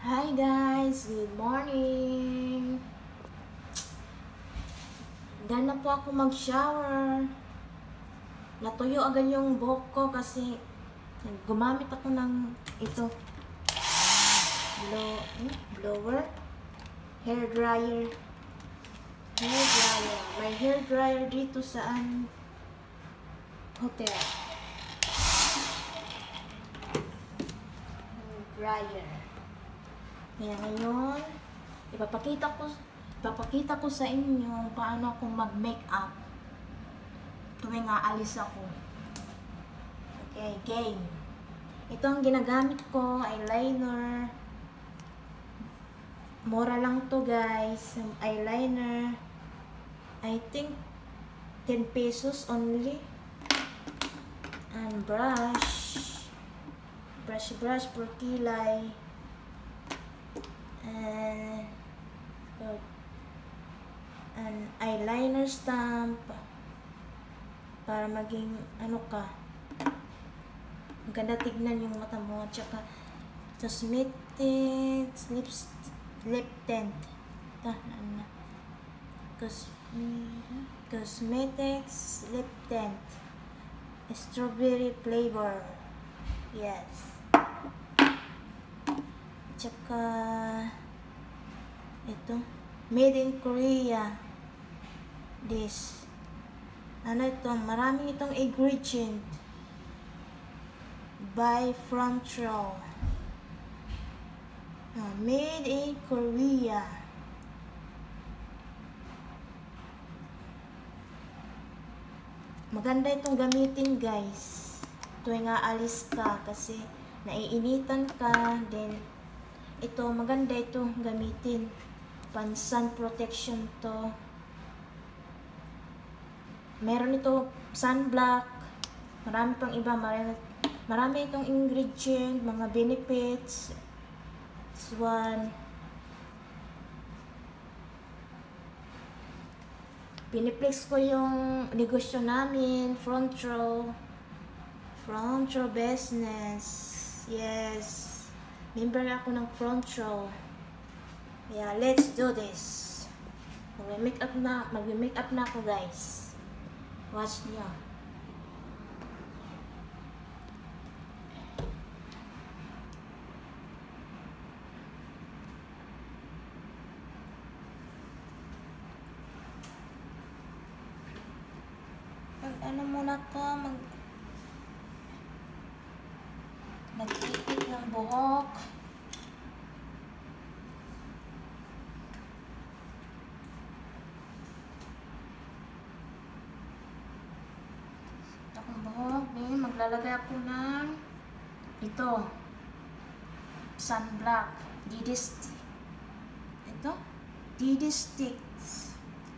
Hi guys, good morning. Handa na po ako mag-shower. Natuyo agad yung buhok ko kasi gumamit ako ng ito. Blower. Hair dryer. May hair dryer dito sa hotel. Hair dryer. Kaya ngayon, ipapakita ko sa inyo paano ako mag-makeup tuwing aalis ako. Okay, game. Ito ang ginagamit ko, eyeliner. Mura lang to guys, eyeliner. I think 10 pesos only. And brush for kilay. An eyeliner stamp para maging maganda tignan yung mata mo, tsaka cosmetics, lip tint, cosmetics, lip tint, strawberry flavor, yes. Tsaka ito, made in Korea. This ito, maraming itong ingredient by Frontro. Made in Korea. Maganda itong gamitin guys tuwing aalis ka kasi naiinitan ka. Then ito, maganda ito gamitin. Pan sun protection to. Meron ito sunblock. Marami pang iba. Marami itong ingredient, mga benefits. This one. Piniplex ko yung negosyo namin. Frontro business. Yes. Member ako ng Frontro. Yeah, let's do this. Mag-makeup na ako guys. Watch niyo. Muna ko nagtipid ng buhok. Maglalagay ako ng ito, sunblock, DD sticks.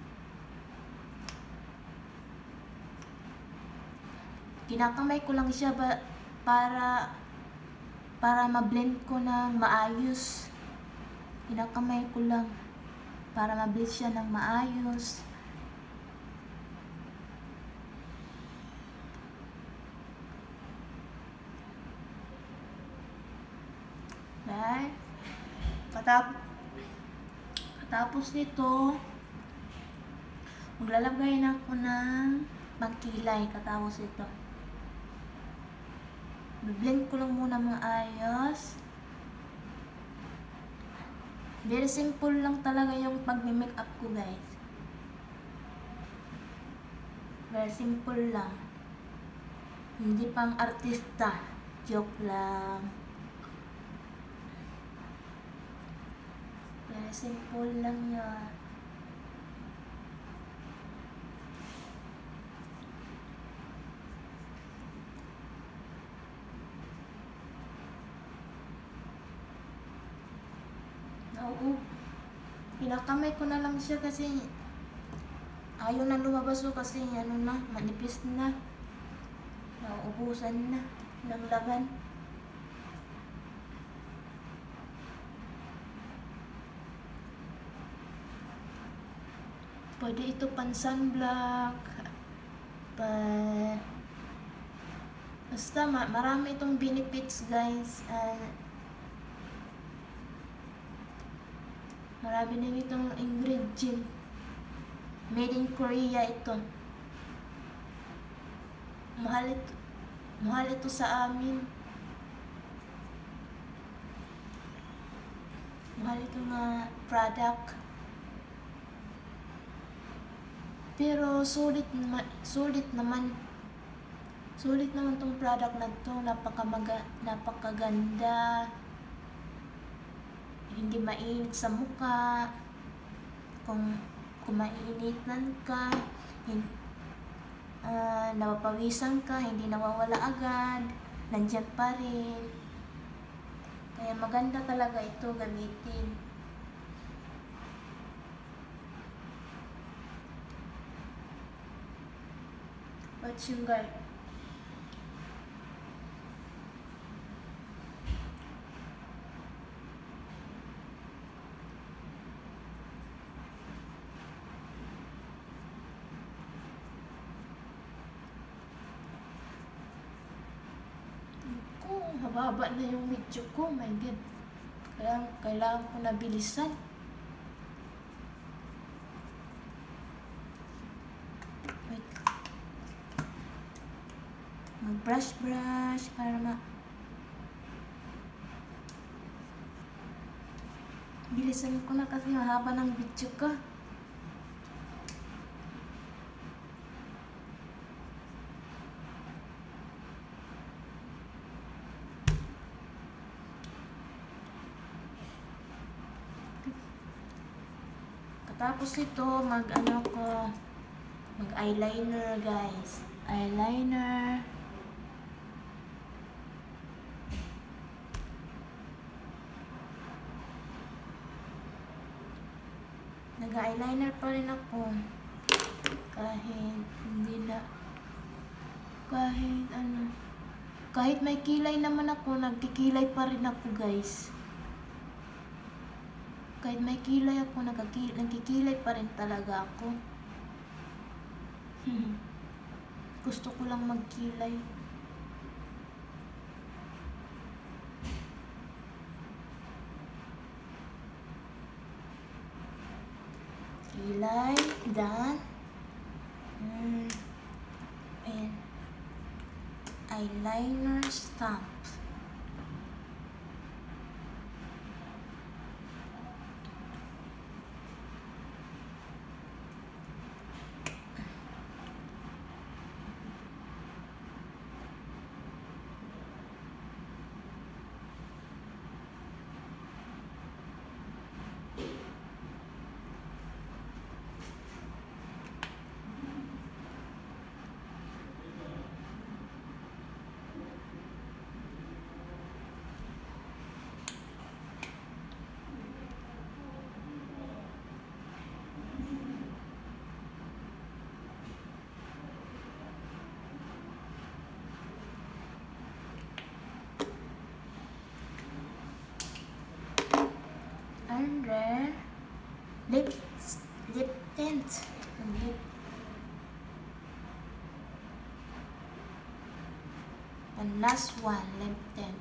Kinakamay ko lang siya para ma-blend ko ng maayos. Kinakamay ko lang para ma-blend siya ng maayos. Right? Katapos nito, maglalagay na ako ng pangkilay. Katapos ito, blend ko lang muna maayos. Very simple lang talaga yung pag-makeup ko guys. Very simple lang. Hindi pang artista. Joke lang. Very simple lang yun. Oo. Pinakamay ko na lang siya kasi ayaw na lumabas ko kasi manipis na. Nauubusan na ng laban. Pwede ito pan sunblock. Basta marami itong benefits guys. Marami na itong ingredient. Made in Korea ito. Mahal ito sa amin. Mahal ito nga product. Pero sulit naman. Sulit naman tong product na to. Napakaganda. Hindi mainit sa mukha. Kung maininitan ka, napapawisan ka, hindi nawawala agad, nandyan pa rin. Kaya maganda talaga ito gamitin. What's yung guys? Mababa na yung video ko, my God. Kaya kailangan ko na bilisan. Wait. Mag-brush para bilisan ko na kasi mahaba ng video ko. Tapos ito, mag-eyeliner guys. Eyeliner. Nag-eyeliner pa rin ako. Kahit may kilay naman ako, nagkikilay pa rin ako guys. Kahit may kilay ako, nagkikilay pa rin talaga ako. Gusto ko lang magkilay. Kilay, done. And eyeliner stamp. And then lip tint. And last one, lip tint.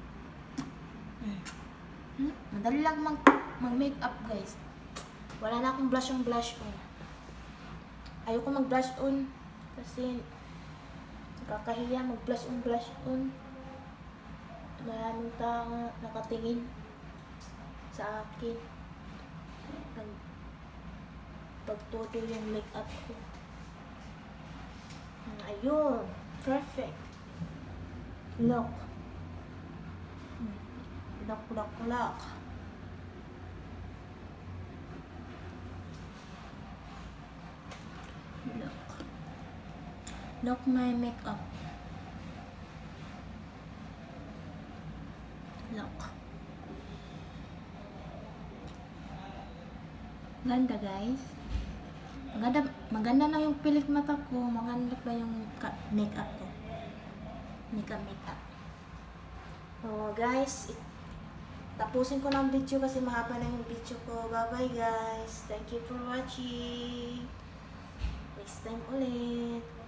Madali lang mag-makeup guys. Wala na akong blush on. Ayoko mag-blush on kasi nakakahiya mag-blush on. Maraming tao nakatingin sa akin pagtuto yung makeup ko. Ayun, perfect. Look. Look. Look my makeup. Look. Ganda guys. Maganda na yung pilik mata ko. Maganda pa yung makeup ko. Makeup. So guys, tapusin ko na ang video kasi mahaba na yung video ko. Bye bye guys. Thank you for watching. Next time ulit.